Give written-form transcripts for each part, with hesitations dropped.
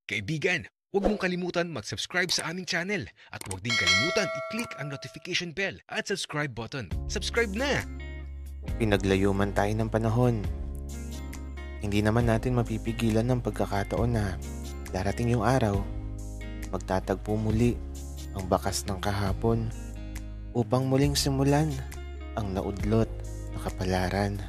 Kaibigan, huwag mong kalimutan mag-subscribe sa aming channel at huwag din kalimutan i-click ang notification bell at subscribe button. Subscribe na! Pinaglayo man tayo ng panahon, hindi naman natin mapipigilan ng pagkakataon na darating yung araw, magtatagpo muli ang bakas ng kahapon upang muling simulan ang naudlot na kapalaran.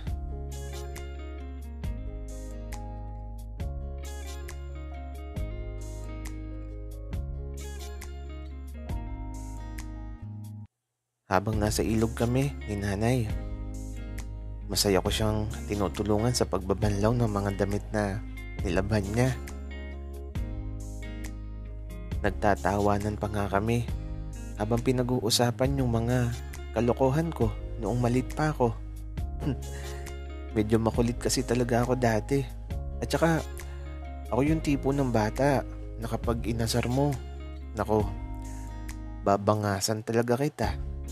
Habang nasa ilog kami ni nanay, masaya ko siyang tinutulungan sa pagbabanlaw ng mga damit na nilabhan niya. Nagtatawanan pa nga kami habang pinag-uusapan yung mga kalokohan ko noong maliit pa ako. Medyo makulit kasi talaga ako dati. At saka ako yung tipo ng bata na kapag inasar mo, nako, babangasan talaga kita.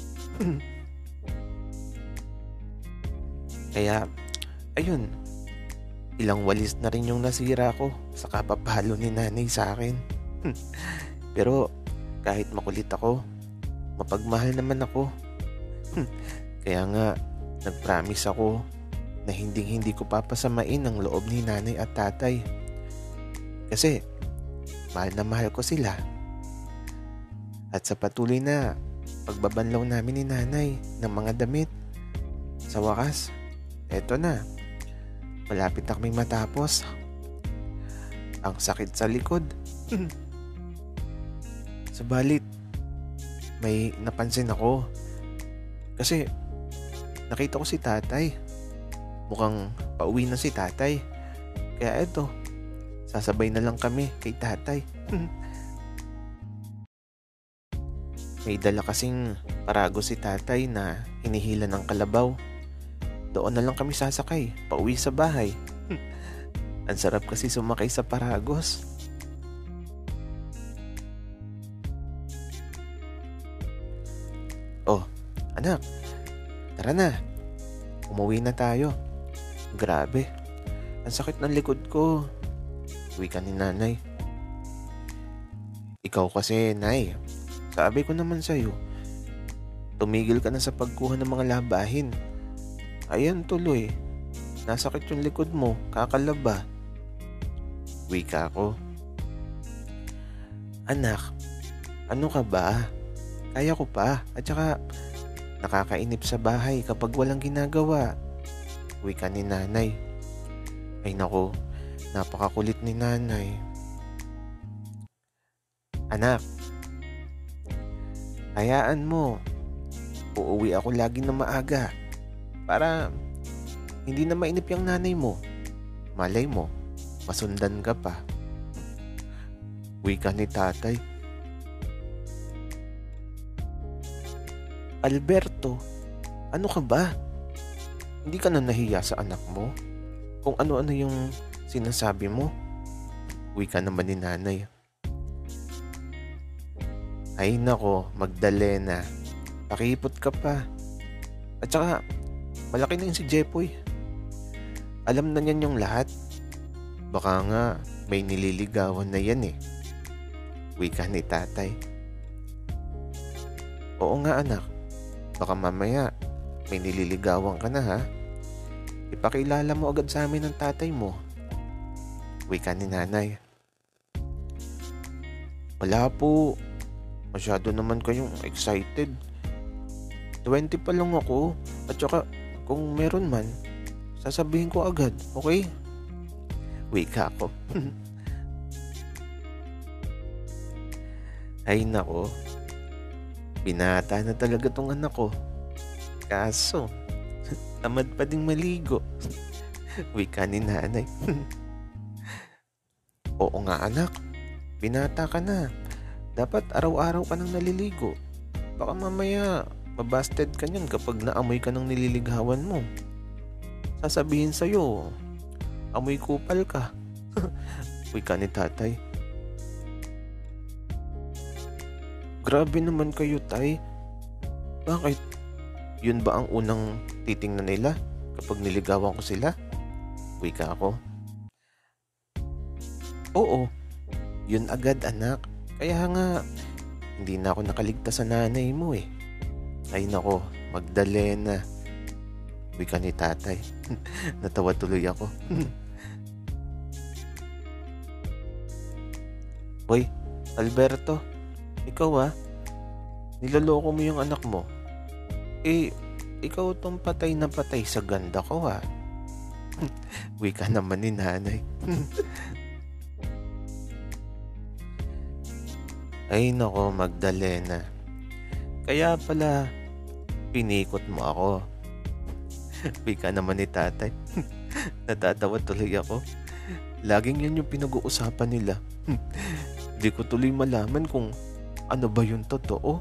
Kaya, ayun, ilang walis na rin yung nasira ko sa kapapalo ni nanay sa akin. Pero kahit makulit ako, mapagmahal naman ako. Kaya nga, nagpromise ako na hindi ko papasamain ang loob ni nanay at tatay. Kasi, mahal na mahal ko sila. At sa patuloy na pagbabanlaw namin ni nanay ng mga damit, sa wakas, eto na, malapit na kaming matapos. Ang sakit sa likod. Subalit, may napansin ako. Kasi, nakita ko si tatay. Mukhang pauwi na si tatay. Kaya eto, sasabay na lang kami kay tatay. May dala kasing parago si tatay na hinihila ng kalabaw. Doon na lang kami sasakay, pauwi sa bahay. Ang sarap kasi sumakay sa paragos. Oh, anak, tara na. Umuwi na tayo. Grabe, ang sakit ng likod ko. Uwi ka ni nanay. Ikaw kasi, nay. Sabi ko naman sa'yo, tumigil ka na sa pagkuha ng mga labahin. Ayan tuloy, nasakit yung likod mo, kakalaba. Wika ako. Anak, ano ka ba? Kaya ko pa, at saka nakakainip sa bahay kapag walang ginagawa. Wika ni nanay. Ay nako, napakakulit ni nanay. Anak, hayaan mo, uuwi ako lagi na maaga para hindi na mainip yung nanay mo. Malay mo, masundan ka pa. Wika ni tatay. Alberto, ano ka ba? Hindi ka na nahiya sa anak mo? Kung ano-ano yung sinasabi mo? Wika naman ni nanay. Ay nako, Magdalena, pakipot ka pa. At saka, malaki na yun si Jepoy. Alam na niyan yung lahat. Baka nga may nililigawan na yan eh. Wika ni tatay. Oo nga anak, baka mamaya may nililigawan ka na ha. Ipakilala mo agad sa amin ng tatay mo. Wika ni nanay. Wala po. Masyado naman kayong excited. 20 pa lang ako. At saka, kung meron man, sasabihin ko agad, okay? Wika ako. Ay nako, binata na talaga tong anak ko. Kaso, tamad pa ding maligo. Wika ni nanay. Oo nga anak, binata ka na. Dapat araw-araw ka nang naliligo. Baka mamaya mabasted ka niyan kapag naamoy ka ng nililigawan mo. Sasabihin sa'yo, amoy kupal ka. Wika ni tatay. Grabe naman kayo, tay. Bakit? Yun ba ang unang titingnan nila kapag niligawan ko sila? Wika ako. Oo, Yun agad anak. Kaya nga, hindi na ako nakaligtas sa nanay mo eh. Ay nako, Magdalena. Wika ni tatay. Natawa tuloy ako. Hoy, Alberto, ikaw niloloko mo yung anak mo. Ikaw tong patay na patay sa ganda ko Wika naman ni nanay. Ay nako, Magdalena. Kaya pala, pinikot mo ako. Wika naman ni tatay. Natatawa tuloy ako. Laging yan yung pinag-uusapan nila. Di ko tuloy malaman kung ano ba yung totoo.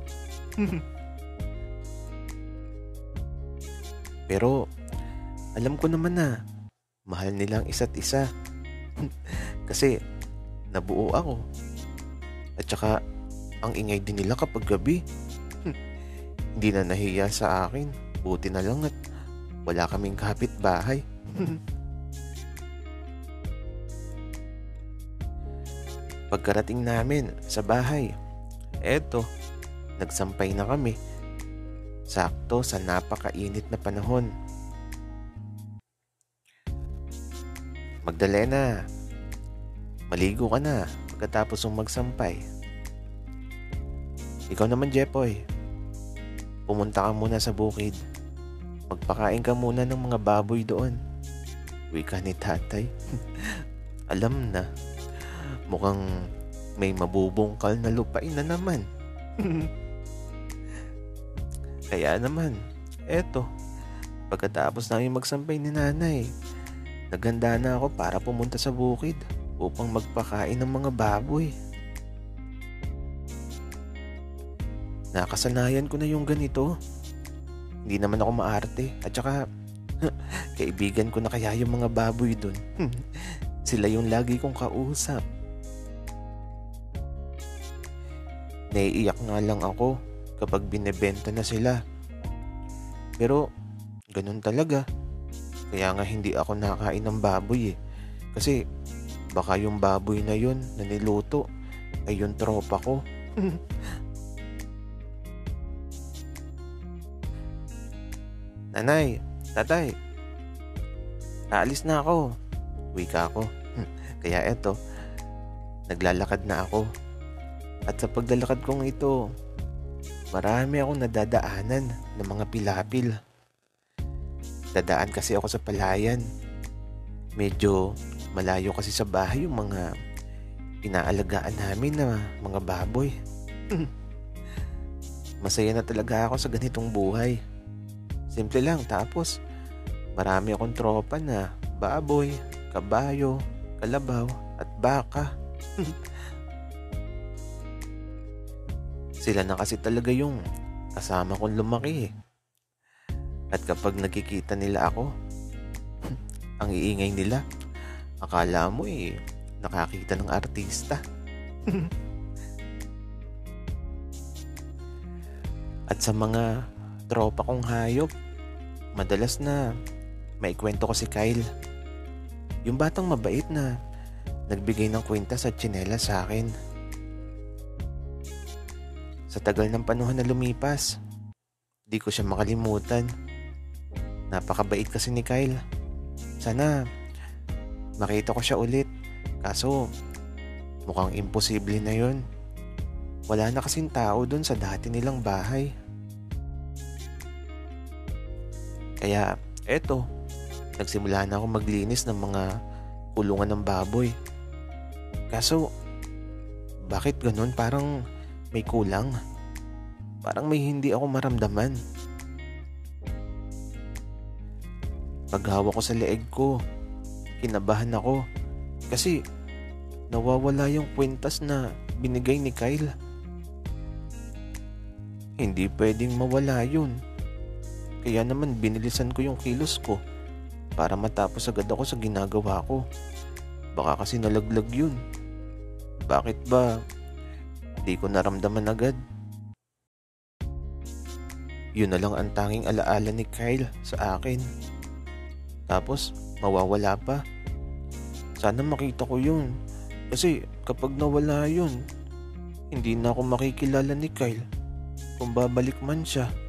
Pero alam ko naman na mahal nilang isa't isa. Kasi nabuo ako. At saka ang ingay din nila kapag gabi. Hindi na nahiya sa akin. Buti na lang at wala kaming kapitbahay. Pagkarating namin sa bahay, eto, nagsampay na kami. Sakto sa napakainit na panahon. Magdalena, maligo ka na pagkatapos mong magsampay. Ikaw naman, Jepoy, pumunta ka muna sa bukid. Magpakain ka muna ng mga baboy doon. Wika ni tatay. Alam na, mukhang may mabubungkal na lupain na naman. Kaya naman, eto, pagkatapos namin magsampay ni nanay, naghanda na ako para pumunta sa bukid upang magpakain ng mga baboy. Nakasanayan ko na yung ganito. Hindi naman ako maarte. At saka, kaibigan ko na kaya yung mga baboy dun. Sila yung lagi kong kausap. Naiiyak nga lang ako kapag binebenta na sila. Pero, ganun talaga. Kaya nga hindi ako nakain ng baboy eh. Kasi, baka yung baboy na yun na niluto ay yung tropa ko. Nanay, tatay, aalis na ako. Wika ako. Kaya eto, naglalakad na ako. At sa paglalakad kong ito, marami akong nadadaanan ng mga pilapil. Dadaan kasi ako sa palayan. Medyo malayo kasi sa bahay yung mga inaalagaan namin na mga baboy. Masaya na talaga ako sa ganitong buhay. Simple lang, tapos marami akong tropa na baboy, kabayo, kalabaw at baka. Sila na kasi talaga yung kasama kong lumaki. At kapag nakikita nila ako, ang iingay nila, akala mo nakakita ng artista. At sa mga tropa kong hayop, madalas na maikwento ko si Kyle. Yung batang mabait na nagbigay ng kwenta sa tsinela sa akin. Sa tagal ng panahon na lumipas, di ko siya makalimutan. Napakabait kasi ni Kyle. Sana makita ko siya ulit. Kaso mukhang imposible na yun. Wala na kasing tao dun sa dati nilang bahay. Kaya eto, nagsimula na ako maglinis ng mga kulungan ng baboy. Kaso, bakit ganun? Parang may kulang. Parang may hindi ako maramdaman. Paghawak ko sa leeg ko, kinabahan ako. Kasi nawawala yung kwintas na binigay ni Kyle. Hindi pwedeng mawala yun. Kaya naman binilisan ko yung kilos ko para matapos agad ako sa ginagawa ko. Baka kasi nalaglag yun. Bakit ba di ko naramdaman agad? Yun na lang ang tanging alaala ni Kyle sa akin. Tapos mawawala pa. Sana makita ko yun Kasi kapag nawala yun, hindi na ako makikilala ni Kyle kung babalik man siya.